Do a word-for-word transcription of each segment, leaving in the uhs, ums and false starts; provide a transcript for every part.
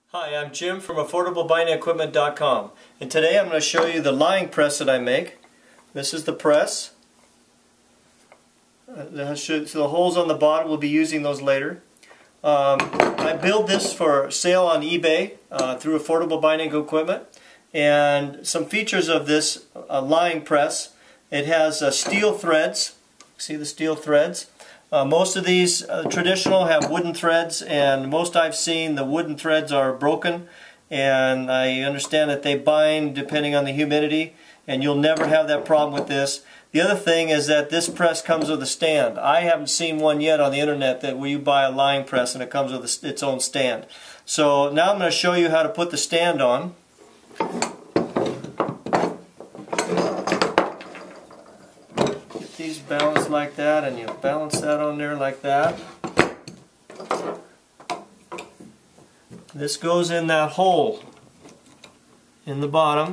Hi, I'm Jim from affordable binding equipment dot com, and today I'm going to show you the lying press that I make. This is the press. Uh, that should, so the holes on the bottom, we'll be using those later. Um, I build this for sale on eBay uh, through Affordable Binding Equipment, and some features of this uh, lying press: it has uh, steel threads. See the steel threads? Uh, most of these uh, traditional have wooden threads, and most I've seen the wooden threads are broken, and I understand that they bind depending on the humidity, and you'll never have that problem with this. The other thing is that this press comes with a stand. I haven't seen one yet on the internet that where you buy a lying press and it comes with its own stand. So now I'm going to show you how to put the stand on. These balance like that, and you balance that on there like that. This goes in that hole in the bottom.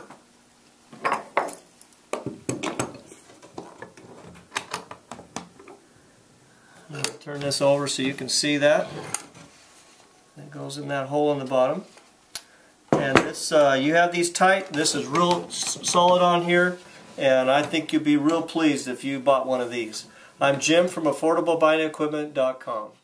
I'll turn this over so you can see that. It goes in that hole in the bottom. And this, uh, you have these tight. This is real solid on here. And I think you'd be real pleased if you bought one of these. I'm Jim from affordable binding equipment dot com.